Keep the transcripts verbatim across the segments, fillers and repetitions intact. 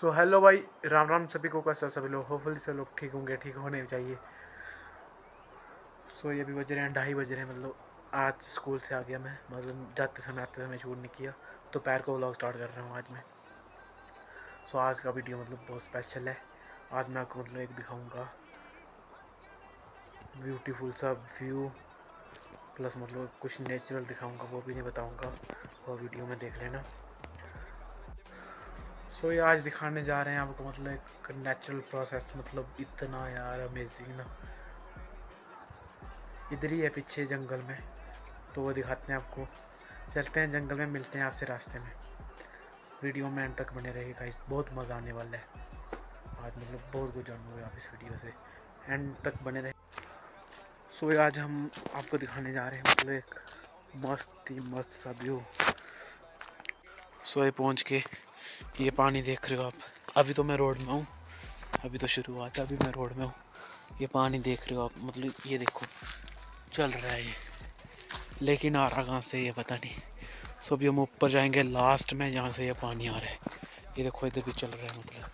सो so, hello भाई, राम राम सभी को। कैसे सभी लोग? होपफुली सब लोग ठीक होंगे, ठीक होने चाहिए। सो so, ये भी बज रहे हैं ढाई बज रहे हैं। मतलब आज स्कूल से आ गया मैं, मतलब जाते समय आते समय शूट नहीं किया, तो पैर को व्लॉग स्टार्ट कर रहा हूँ आज मैं। सो so, आज का वीडियो मतलब बहुत स्पेशल है। आज मैं आपको मतलब एक दिखाऊँगा ब्यूटीफुल सा व्यू, प्लस मतलब कुछ नेचुरल दिखाऊँगा, वो भी नहीं बताऊँगा, वो वीडियो में देख लेना। सो so, ये आज दिखाने जा रहे हैं आपको मतलब एक नेचुरल प्रोसेस, मतलब इतना यार अमेजिंग ना। इधर ही है पीछे जंगल में, तो वो दिखाते हैं आपको। चलते हैं जंगल में, मिलते हैं आपसे रास्ते में। वीडियो में एंड तक बने रहेगा, बहुत मज़ा आने वाला है आज। मतलब बहुत कुछ जानोगे आप इस वीडियो से, एंड तक बने रहे। सो so, आज हम आपको दिखाने जा रहे हैं मतलब एक मस्त ही मस्त सा व्यू। सो ये पहुँच के ये पानी देख रहे हो आप। अभी तो मैं रोड में हूँ, अभी तो शुरुआत है, अभी मैं रोड में हूँ। ये पानी देख रहे हो आप, मतलब ये देखो चल रहा है ये, लेकिन आ रहा कहाँ से ये पता नहीं। सो अभी हम ऊपर जाएंगे लास्ट में, जहाँ से ये पानी आ रहा है। ये देखो इधर भी चल रहा है, मतलब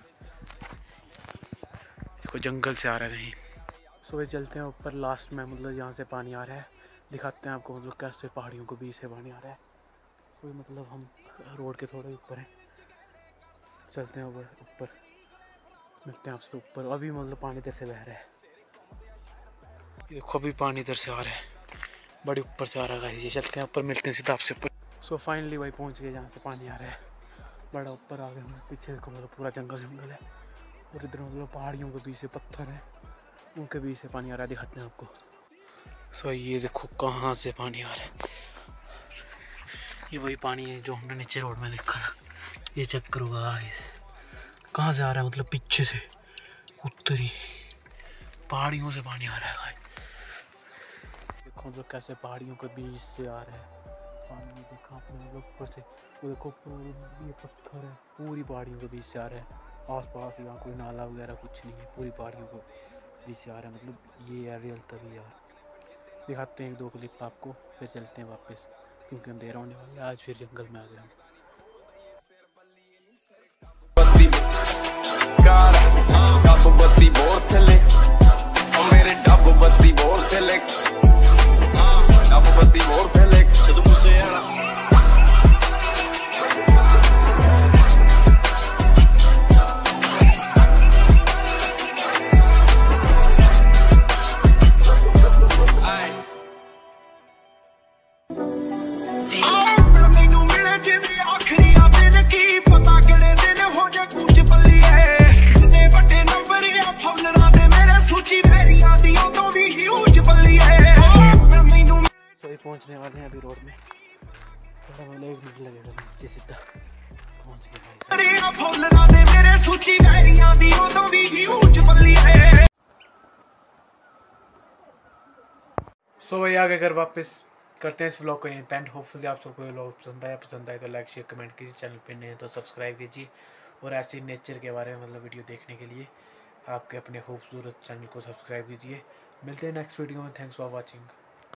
देखो जंगल से आ रहा है कहीं। सो ये चलते हैं ऊपर लास्ट में, मतलब यहाँ से पानी आ रहा है। दिखाते हैं आपको मतलब कैसे पहाड़ियों के बीच से पानी आ रहा है। तो मतलब हम रोड के थोड़े ऊपर हैं, चलते हैं ऊपर ऊपर मिलते हैं आपसे ऊपर। अभी मतलब पानी इधर से बह रहा है, ये देखो अभी पानी इधर से आ रहा है, बड़ी ऊपर से आ रहा है। ये चलते हैं ऊपर, मिलते हैं सीधा आपसे ऊपर। सो फाइनली भाई पहुंच गए जहाँ से पानी आ रहा है, बड़ा ऊपर आ गए हम। पीछे देखो मतलब पूरा जंगल जंगल है, और इधर मतलब पहाड़ियों के बीच से पत्थर है, उनके बीच से पानी आ रहा है। दिखाते हैं आपको। सो ये देखो कहाँ से पानी आ रहा है। ये वही पानी है जो हमने नीचे रोड में देखा था। ये चेक करो गाइस, कहाँ से आ रहा है, मतलब पीछे से उत्तरी पहाड़ियों से पानी आ रहा है। देखो मतलब कैसे पहाड़ियों के बीच से आ रहा है पानी। देखा आपने मतलब ऊपर से, वो देखो ये पत्थर है, पूरी पहाड़ियों के बीच से आ रहा है। आसपास यहाँ कोई नाला वगैरह कुछ नहीं है, पूरी पहाड़ियों के बीच से आ रहा है। मतलब ये है रियल तभी यार। दिखाते हैं एक दो क्लिप आपको, फिर चलते हैं वापस, क्योंकि अंधेरा होने वाला है। आज फिर जंगल में आ गए हम। पहुंचने वाले हैं अभी रोड में, थोड़ा मतलब एक मिनट लगेगा नीचे सीधा पहुंच गए भाई। सो भाई आगे घर वापस करते हैं इस व्लॉग को यहीं पेंट। होपफुली आप सबको ये व्लॉग पसंद आया पसंद आए तो लाइक शेयर कमेंट कीजिए, चैनल पे नए तो सब्सक्राइब कीजिए, और ऐसे नेचर के बारे में मतलब वीडियो देखने के लिए आपके अपने खूबसूरत चैनल को सब्सक्राइब कीजिए। मिलते हैं नेक्स्ट वीडियो में। Thanks for watching.